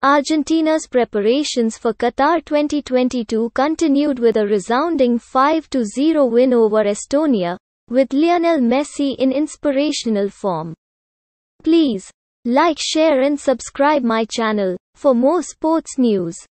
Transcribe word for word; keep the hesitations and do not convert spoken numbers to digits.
Argentina's preparations for Qatar twenty twenty-two continued with a resounding five to zero win over Estonia, with Lionel Messi in inspirational form. Please like, share and subscribe my channel for more sports news.